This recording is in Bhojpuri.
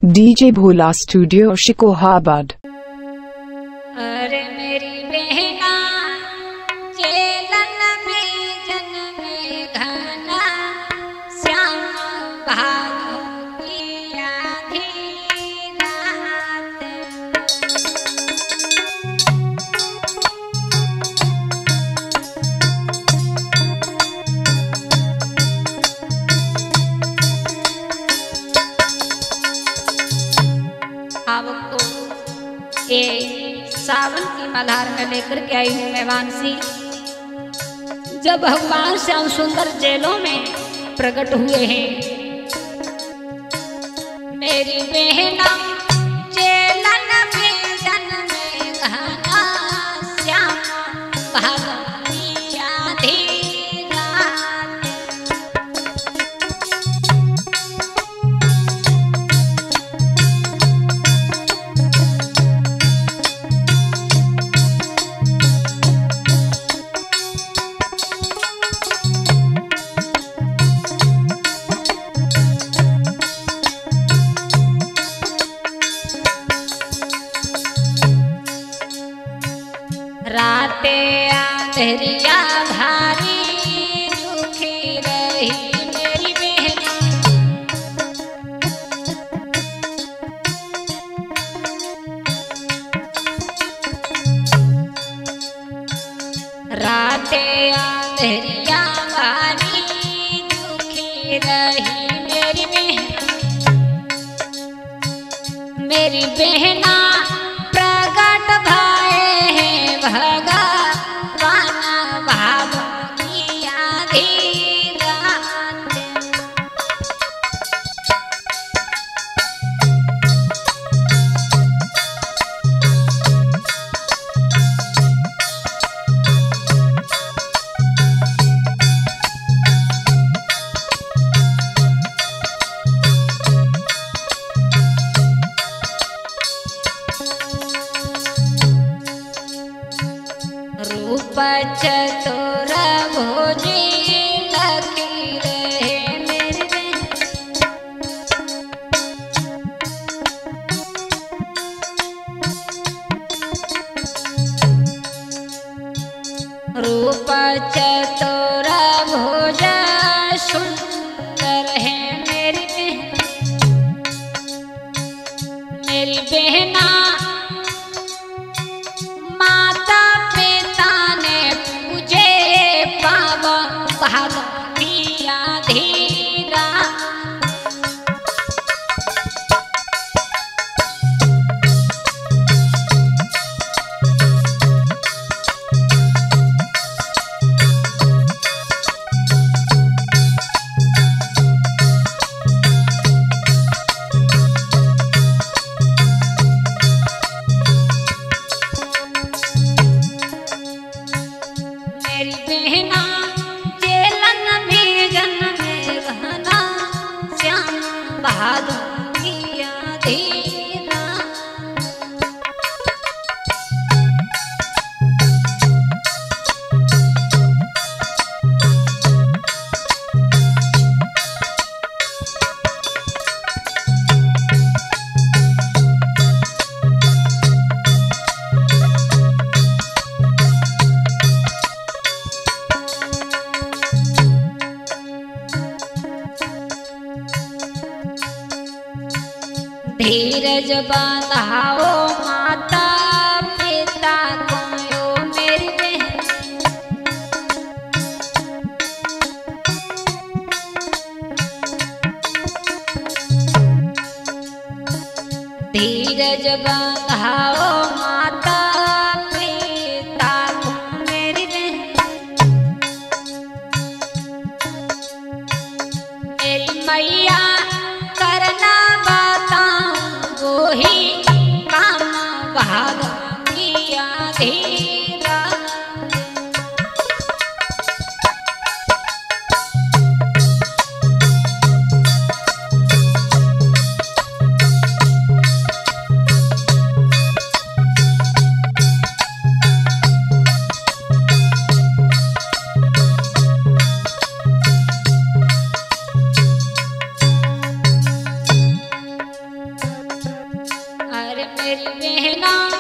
DJ Bhola studio Shikohabad. अरे मेरी बहना जेलन में जन्मे घना श्याम भादों की आधी रात। आपको ये सावन की मल्हार में लेकर के आई हूँ मैं वांसी। जब भगवान श्याम सुंदर जेलों में प्रकट हुए हैं, मेरी बहना जेलन में जन्मे घना श्याम भादों की आधी रात। राते अंधेरिया भारी दुखी रही मेरी बहना। राते अंधेरिया भारी दुखी रही मेरी बहना। मेरी बहना प्रकट भय है भगवान भादों की आधी रात। रूप चतुर भोजी लखी रहे मेरी बहना। रूप चतुर भोज सुंदर है मेरी बहना। मेरी बहना माता पिता ने पूजे पावन भादों की आधी रात। मेरी बहना जेलन में जन्मे घना श्याम भादों की आधी रात। धीरज बंधाओ माता पिता को यो मेरी बहना। धीरज बंधाओ माता पिता को मेरी बहना। मेरी मैया करना ही काम भादों की आधी रात। पहना